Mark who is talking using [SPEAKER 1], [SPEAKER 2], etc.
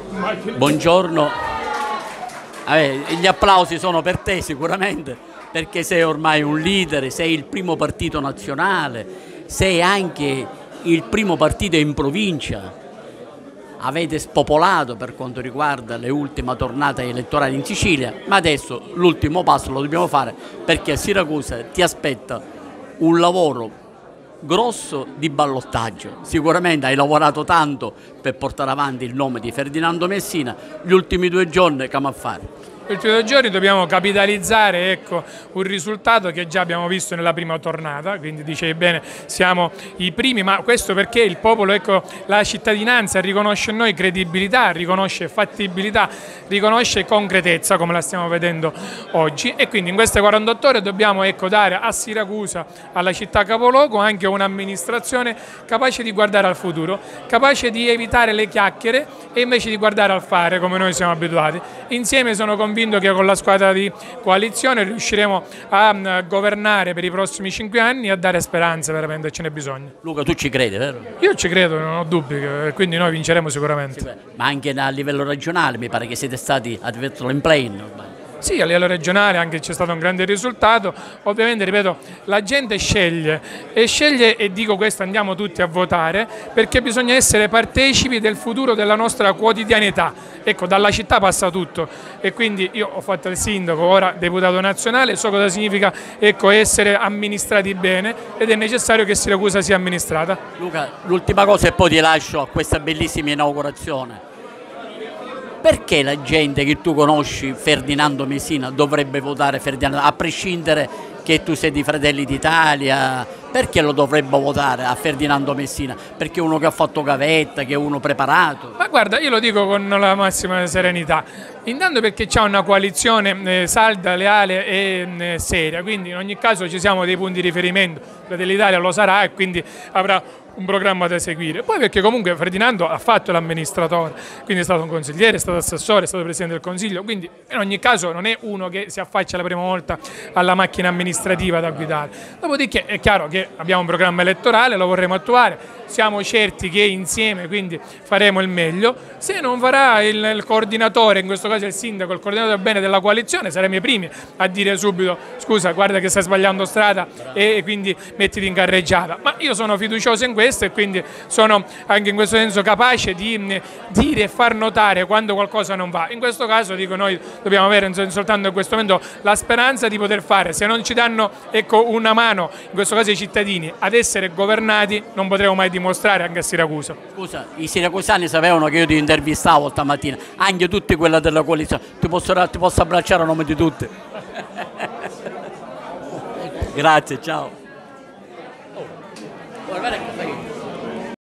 [SPEAKER 1] Buongiorno. Gli applausi sono per te sicuramente, perché sei ormai un leader, sei il primo partito nazionale, sei anche il primo partito in provincia. Avete spopolato per quanto riguarda le ultime tornate elettorali in Sicilia, ma adesso l'ultimo passo lo dobbiamo fare, perché a Siracusa ti aspetta un lavoro grosso di ballottaggio. Sicuramente hai lavorato tanto per portare avanti il nome di Ferdinando Messina. Gli ultimi 2 giorni come a fare?
[SPEAKER 2] Gli ultimi 2 giorni dobbiamo capitalizzare, ecco, un risultato che già abbiamo visto nella prima tornata, quindi dicevi bene, siamo i primi, ma questo perché il popolo, ecco, la cittadinanza riconosce in noi credibilità, riconosce fattibilità, riconosce concretezza come la stiamo vedendo oggi, e quindi in queste 48 ore dobbiamo, ecco, dare a Siracusa, alla città capoluogo, anche un'amministrazione capace di guardare al futuro, capace di evitare le chiacchiere e invece di guardare al fare come noi siamo abituati. Insieme sono convinto che con la squadra di coalizione riusciremo a governare per i prossimi 5 anni e a dare speranze, veramente ce n'è bisogno.
[SPEAKER 1] Luca, tu ci credi, vero?
[SPEAKER 2] Io ci credo, non ho dubbi, quindi noi vinceremo sicuramente.
[SPEAKER 1] Sì, ma anche a livello regionale mi pare che siete stati addirittura in play ormai.
[SPEAKER 2] Sì, a livello regionale anche c'è stato un grande risultato, ovviamente ripeto, la gente sceglie e dico questo, andiamo tutti a votare perché bisogna essere partecipi del futuro della nostra quotidianità, ecco, dalla città passa tutto e quindi io ho fatto il sindaco, ora deputato nazionale, so cosa significa, ecco, essere amministrati bene ed è necessario che Siracusa sia amministrata.
[SPEAKER 1] Luca, l'ultima cosa e poi ti lascio a questa bellissima inaugurazione. Perché la gente che tu conosci, Ferdinando Messina, dovrebbe votare Ferdinando, a prescindere che tu sei di Fratelli d'Italia? Perché lo dovrebbe votare a Ferdinando Messina? Perché è uno che ha fatto gavetta, che è uno preparato?
[SPEAKER 2] Ma guarda, io lo dico con la massima serenità, intanto perché c'è una coalizione salda, leale e seria, quindi in ogni caso ci siamo dei punti di riferimento, Fratelli d'Italia lo sarà e quindi avrà un programma da seguire. Poi perché comunque Ferdinando ha fatto l'amministratore, quindi è stato un consigliere, è stato assessore, è stato presidente del consiglio, quindi in ogni caso non è uno che si affaccia la prima volta alla macchina amministrativa da guidare. Dopodiché è chiaro che abbiamo un programma elettorale, lo vorremmo attuare, siamo certi che insieme quindi faremo il meglio. Se non farà il coordinatore, in questo caso il sindaco, il coordinatore bene della coalizione, saremo i primi a dire subito scusa, guarda che stai sbagliando strada e quindi mettiti in carreggiata. Ma io sono fiducioso in questo e quindi sono anche in questo senso capace di dire e far notare quando qualcosa non va. In questo caso dico noi dobbiamo avere soltanto in questo momento la speranza di poter fare, se non ci danno, ecco, una mano, in questo caso i cittadini, ad essere governati, non potremo mai dimostrare anche a Siracusa.
[SPEAKER 1] Scusa, i siracusani sapevano che io ti intervistavo stamattina, anche tutti quelli della coalizione, ti posso abbracciare a nome di tutti. Grazie, ciao. Guarda che